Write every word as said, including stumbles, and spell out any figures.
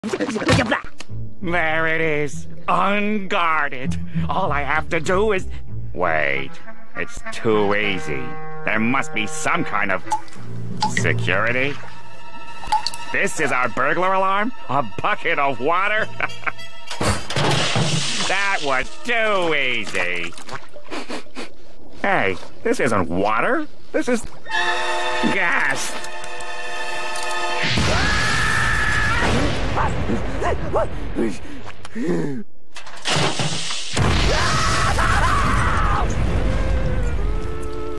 There it is, unguarded. All I have to do is... Wait, it's too easy. There must be some kind of security. This is our burglar alarm? A bucket of water? That was too easy. Hey, this isn't water. This is gas.